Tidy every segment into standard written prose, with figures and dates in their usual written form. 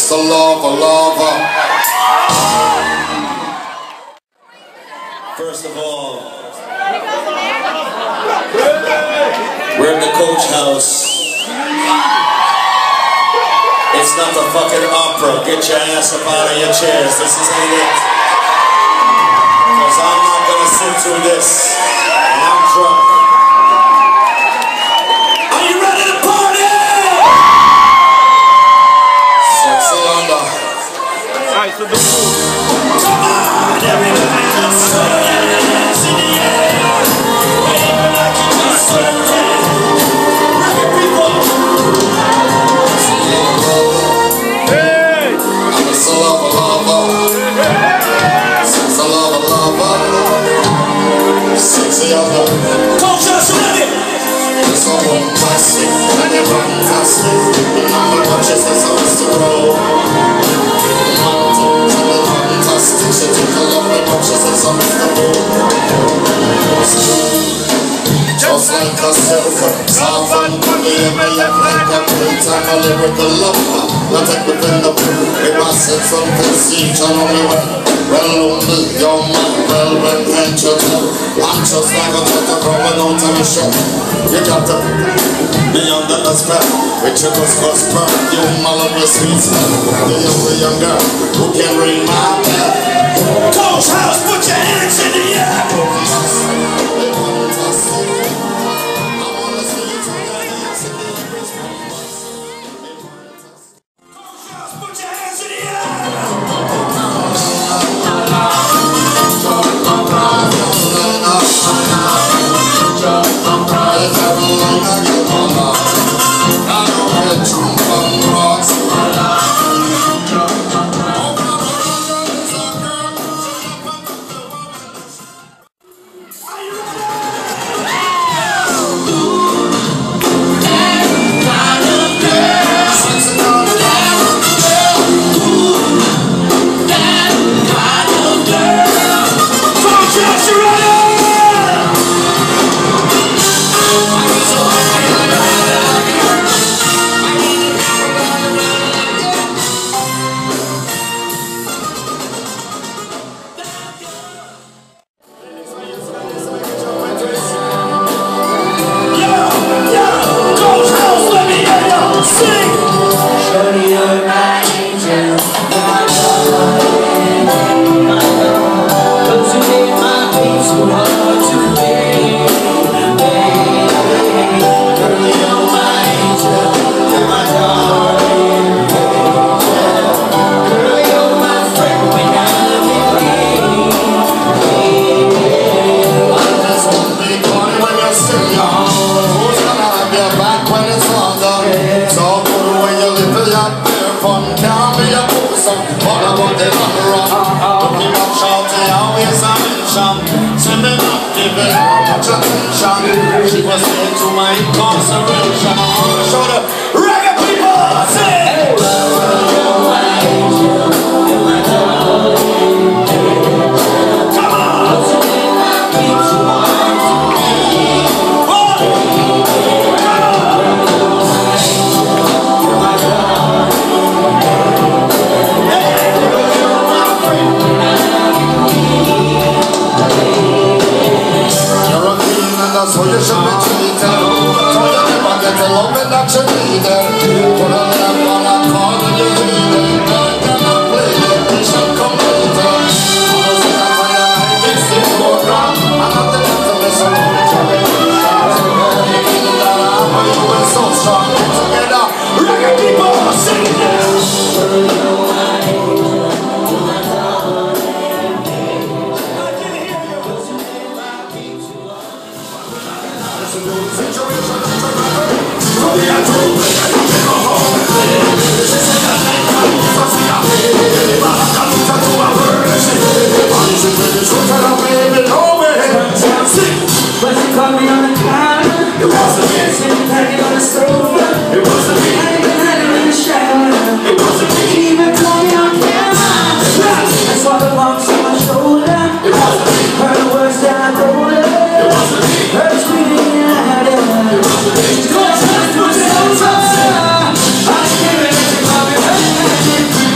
Mr. Lover. First of all, we're in the coach house. It's not the fucking opera. Get your ass up out of your chairs. This ain't it. Because I'm not gonna sit through this. And I'm drunk. Are you ready to party? Sexy London. Alright, so the Come on, everybody, just throw your hands in the air. Wave like you just serenade. Rocket people. hey! I'm a lover. Sexy lover. Sexy lover. Coach us, you ready? You're so bombastic and you're fantastic. The number consciousness of Mr. Rowe. Mountains and the fantastic. She took a love the consciousness of Mr. Just like a silk, soft and funny, ever left like a plate and a lyrical lover. Not take within the pool, it was set from conceit and only well lonely, your man, well when can't you tell? I'm just like a turtle growing out of a shell. You got to be under the spell, with your couscous burn, you melon with sweet smell. The young girl who can ring my bell. Coach House, put your hands in the air. She was into my incarceration. Show the reggae people sing. Come on. So you should be treated. So you never get the love that you needed. Put a lamp on a card and you need it. Don't cannot play it, we should come later. I'm a second for your life, it's the program. I'm not the one to listen to the generation. You feel that I'm for you and so strong. Get together, reggae people, sing it now. But you caught me on the counter. It wasn't me. Sitting packing on the sofa. It wasn't me. I even had it in the shower. It wasn't me. She even caught me on camera. I saw the bumps on my shoulder. It wasn't me. Heard the words that I told her. It wasn't me. Heard her screaming at her. It wasn't me. She's going to put it over. I was screaming and she called me back.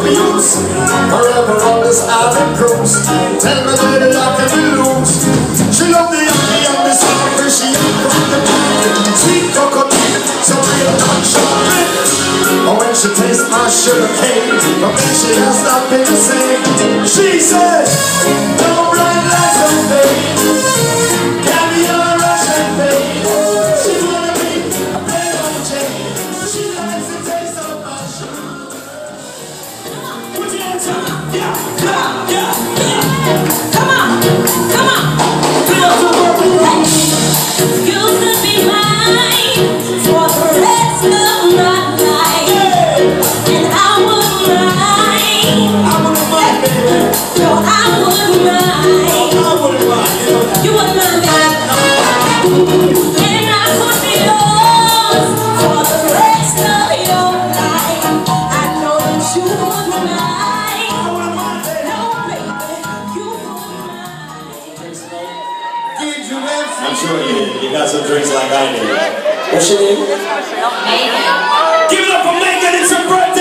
me use. Forever on this island cruise. Tell me lady I can be loose. She love the yummy and the sour fish. She ain't from the pine. Sweet coconut, so real not chocolate. But when she tastes my sugar cane, but then she has not been the same. She said, no bright lights on fade. Caviar, Russian fade. She wanna be a play on chain. She likes the taste of my sugar. Put your hands up. Yeah, yeah, yeah, yeah. Come on, come on. Feel the world. You could be mine for the rest of my life. And I wouldn't mind. I wouldn't mind, baby. No, I wouldn't mind. I wouldn't mind. You wouldn't mind, baby. And I could be yours for the rest of your life. I know that you wouldn't mind. I wouldn't mind, baby. No, baby, you wouldn't mind. Did you ever? I'm sure you did. You got some drinks like I did. What's your name? Megan. Give it up for Megan, it's her birthday!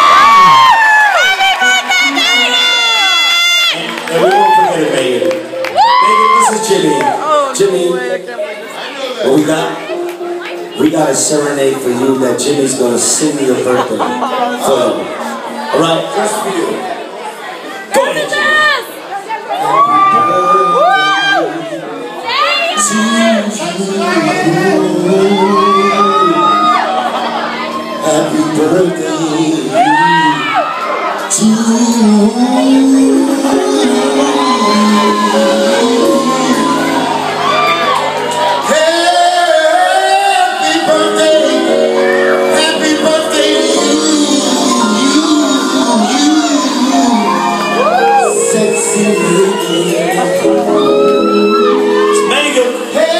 And we won't forget it, Megan. Megan, this is Jimmy. Jimmy, what we got? We got a serenade for you that Jimmy's gonna sing your birthday for you. Alright? Just for you. Go ahead, Jimmy. Happy birthday to Happy birthday you, sexy lady. It's Megan.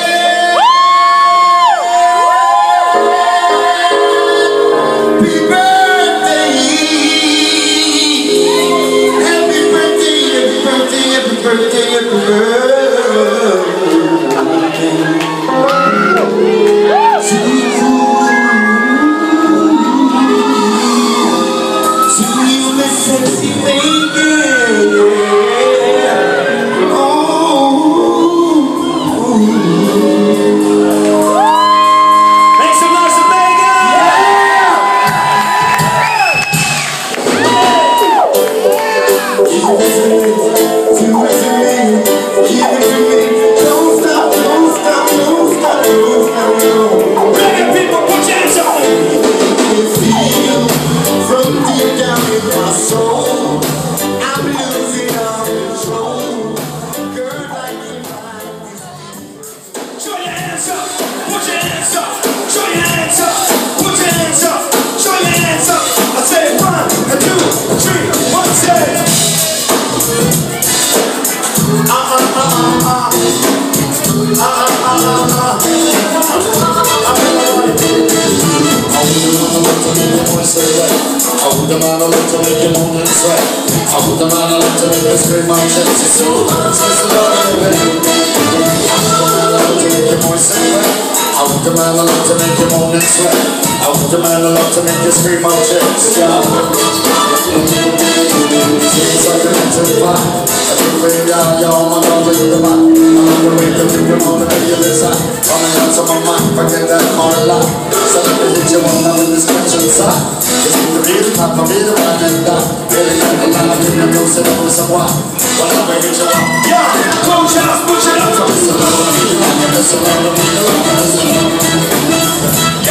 Make some noise for Megan, people, put your hands up. from deep down in my soul, I'm losing all control. Girl, like you Show your hands up. Put your hands up. Show your hands up. Put your hands up. Show your hands up. I say 1, 2, 3. 1, say. I want the man I love to make you moan and sweat. I want the man I love to make you scream my chest. It's so hard, it's so hard, baby. I want the man I love to make you moist and wet. I want the man I love to make you moan and sweat. I want the man I love to make you scream my chest. Yeah. Seems like an empty pie. I think we're down, y'all, I'm gonna wake the man. I'm gonna wake the people on the radio inside. Coming out of my mind, forget that hard lie. So let me hit you one now in this question side. It's the real time, I'm really running down. Really got the line, I'm in the nose and over some wine. When I hit you one, Yeah, close your eyes, put your hands up. listen, listen, listen, listen, listen, listen, listen.